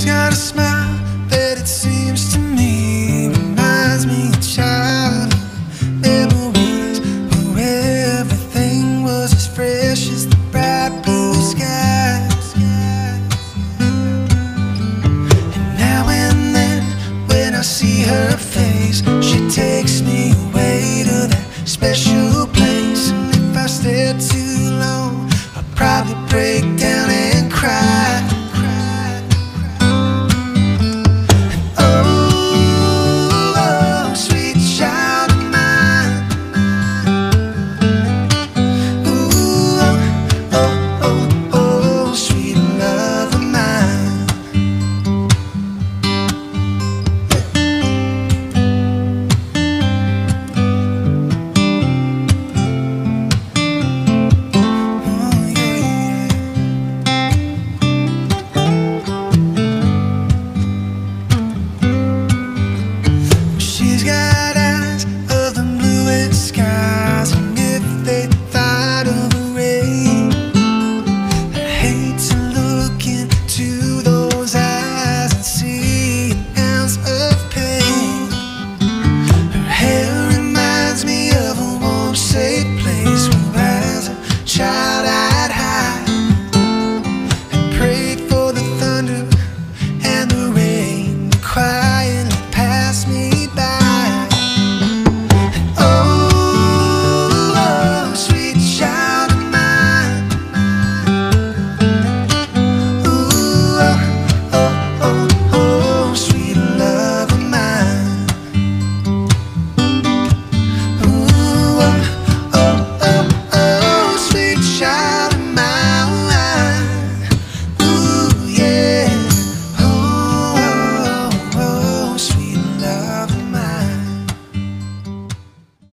She's got a smile that it seems to me reminds me of childhood memories, where everything was as fresh as the bright blue skies. And now and then when I see her face, she takes me